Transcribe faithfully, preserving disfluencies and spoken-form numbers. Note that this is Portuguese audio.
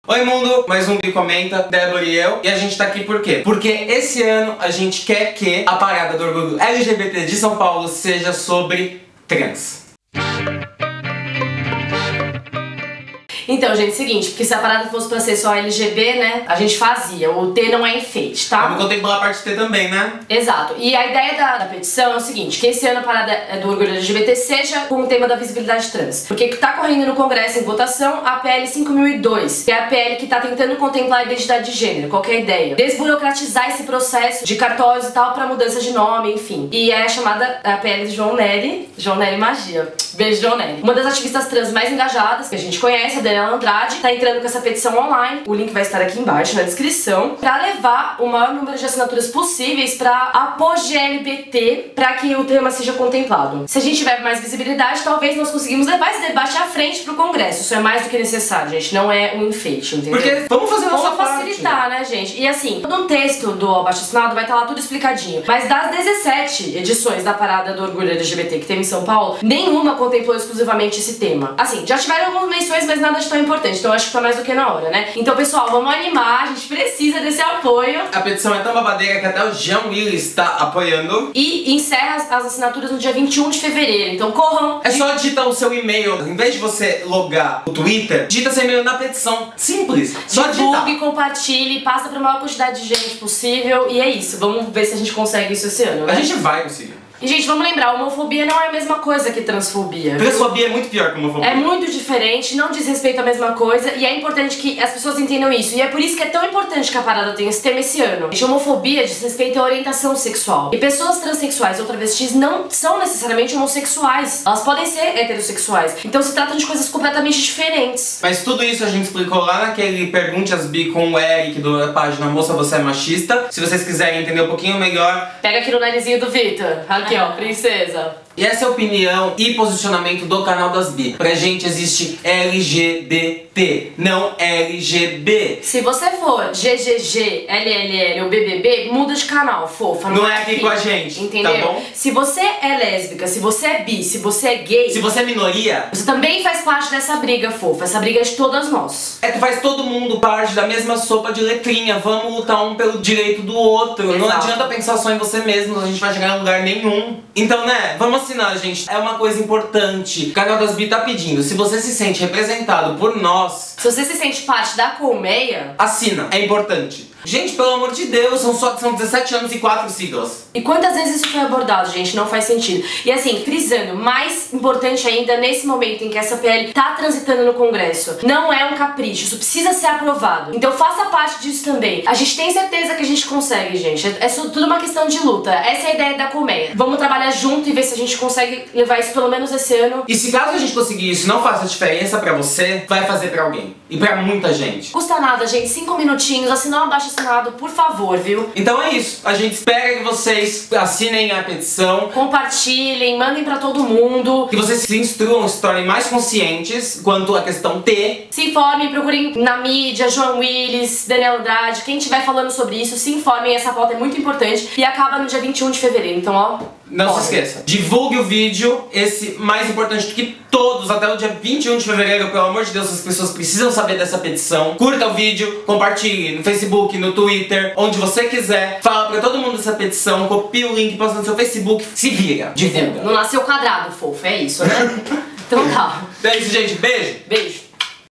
Oi mundo, mais um Bi Comenta, Débora e eu. E a gente tá aqui por quê? Porque esse ano a gente quer que a parada do orgulho L G B T de São Paulo seja sobre trans. Então, gente, seguinte, porque se a parada fosse pra ser só L G B, né, a gente fazia. O T não é enfeite, tá? Vamos contemplar a parte T também, né? Exato. E a ideia da, da petição é o seguinte, que esse ano a parada do orgulho L G B T seja com o tema da visibilidade trans. Porque tá correndo no Congresso em votação a P L cinco mil e dois, que é a P L que tá tentando contemplar a identidade de gênero. Qual que é a ideia? Desburocratizar esse processo de cartórios e tal pra mudança de nome, enfim. E é a chamada a P L de João Nery. João Nery Magia. Beijo, João Nery. Uma das ativistas trans mais engajadas que a gente conhece, a Daniela Andrade, tá entrando com essa petição online, o link vai estar aqui embaixo na descrição, pra levar o maior número de assinaturas possíveis pra apoio L G B T, pra que o tema seja contemplado. Se a gente tiver mais visibilidade, talvez nós conseguimos levar esse debate à frente pro Congresso. Isso é mais do que necessário, gente, não é um enfeite, entendeu? Porque vamos fazer a nossa Vamos facilitar, parte, né, gente? E assim, no texto do abaixo-assinado vai estar lá tudo explicadinho, mas das dezessete edições da parada do orgulho L G B T que teve em São Paulo, nenhuma contemplou exclusivamente esse tema. Assim, já tiveram algumas menções, mas nada de tão importante, então acho que tá mais do que na hora, né? Então, pessoal, vamos animar, a gente precisa desse apoio. A petição é tão babadeira que até o Jean Willis tá apoiando. E encerra as, as assinaturas no dia vinte e um de fevereiro, então corram. É só digitar o seu e-mail, em vez de você logar o Twitter, digita seu e-mail na petição. Simples. Só divulgue, compartilhe, passa pra maior quantidade de gente possível e é isso. Vamos ver se a gente consegue isso esse ano, né? A gente vai conseguir. E, gente, vamos lembrar, homofobia não é a mesma coisa que transfobia. Transfobia é muito pior que homofobia. É muito diferente, não diz respeito à mesma coisa, e é importante que as pessoas entendam isso. E é por isso que é tão importante que a parada tenha esse tema esse ano. Gente, homofobia diz respeito à orientação sexual. E pessoas transexuais ou travestis não são necessariamente homossexuais. Elas podem ser heterossexuais. Então se trata de coisas completamente diferentes. Mas tudo isso a gente explicou lá naquele Pergunte as Bi com o Eric da página Moça Você é Machista. Se vocês quiserem entender um pouquinho melhor, pega aqui no narizinho do Vitor. Aqui, ó, princesa. E essa é a opinião e posicionamento do canal das Bi. Pra gente existe L G B T, não L G B. Se você for G G G, L L L ou B B B, muda de canal, fofa. Não, não é aqui, aqui com a gente, entendeu? Tá bom? Se você é lésbica, se você é bi, se você é gay, se você é minoria, você também faz parte dessa briga, fofa. Essa briga é de todas nós. É que faz todo mundo parte da mesma sopa de letrinha. Vamos lutar um pelo direito do outro. Exato. Não adianta pensar só em você mesmo, a gente vai chegar em lugar nenhum. Então, né, vamos assinar, gente. É uma coisa importante. O canal das Bi tá pedindo. Se você se sente representado por nós, se você se sente parte da colmeia, assina. É importante. Gente, pelo amor de Deus, são só são dezessete anos e quatro siglas. E quantas vezes isso foi abordado, gente? Não faz sentido. E assim, frisando, mais importante ainda nesse momento em que essa P L tá transitando no Congresso, não é um capricho, isso precisa ser aprovado. Então faça parte disso também. A gente tem certeza que a gente consegue, gente. É, é tudo uma questão de luta. Essa é a ideia da colmeia. Vamos trabalhar junto e ver se a gente consegue levar isso pelo menos esse ano. E se caso a gente conseguir isso não faça diferença pra você, vai fazer pra alguém. E pra muita gente. Custa nada, gente. Cinco minutinhos, assinar um abaixo assinado, por favor, viu? Então é isso. A gente espera que vocês assinem a petição, compartilhem, mandem pra todo mundo, que vocês se instruam, se tornem mais conscientes quanto à questão T. Se informem, procurem na mídia, João Willis, Daniela Andrade, quem estiver falando sobre isso, se informem, essa pauta é muito importante e acaba no dia vinte e um de fevereiro, então ó... Não Pode. se esqueça, divulgue o vídeo, esse mais importante do que todos, até o dia vinte e um de fevereiro, pelo amor de Deus, as pessoas precisam saber dessa petição. Curta o vídeo, compartilhe no Facebook, no Twitter, onde você quiser. Fala pra todo mundo dessa petição, copia o link, posta no seu Facebook, se vira, divulga. Não nasceu quadrado, fofo, é isso, né? Então tá. É isso, gente, beijo! Beijo!